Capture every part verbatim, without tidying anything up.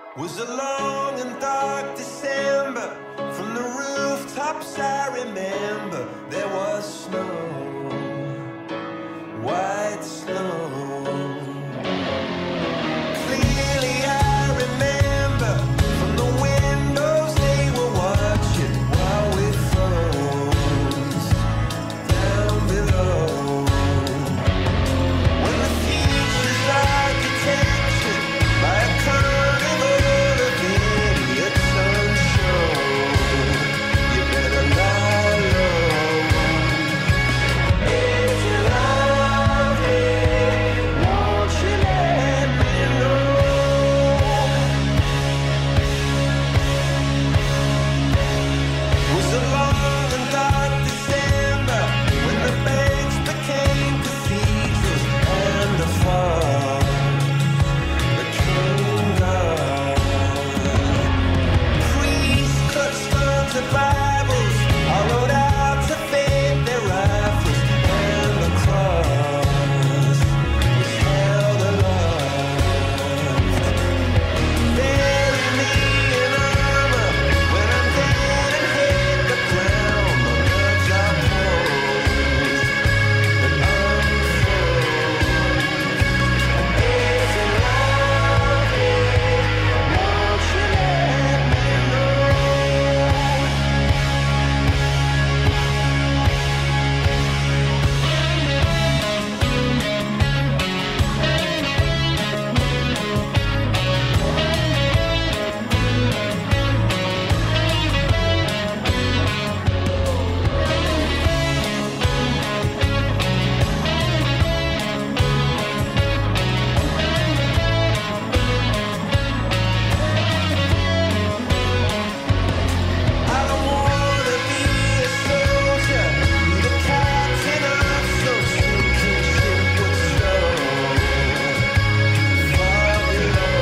Was a long and dark December. From the rooftops I remember there was snow, white snow. Clearly I remember from the windows they were watching while we froze down below. When the future's architecture by a carnival of idiots unshown, you better lie low. If you love me, won't you let me know? Was a long and dark December when the banks became cathedrals and the fog became dark. Priests clutched onto Bibles, hollowed out to fade their rifles, and the cross was held aloft. Bury me in armor when I'm dead and hit the ground. My nerves are posed but unfroze. If you love me, won't you let me know? I don't wanna be a soldier, be the captain of some sinking ship with snow far below.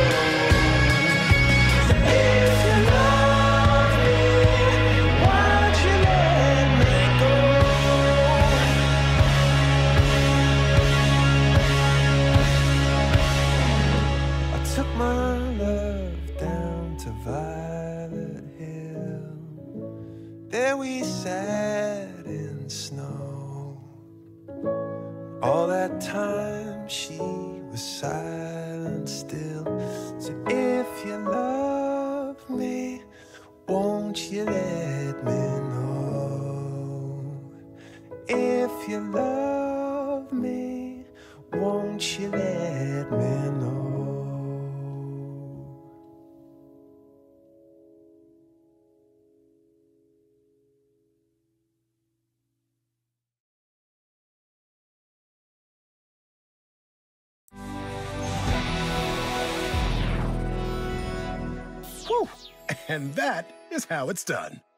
If you love me, why'd you let me go? I took my love down to Violet Hill. There we sat in snow. All that time she was silent still. So if you love me, won't you let me know? If you love me, won't you let me know? Whew. And that is how it's done.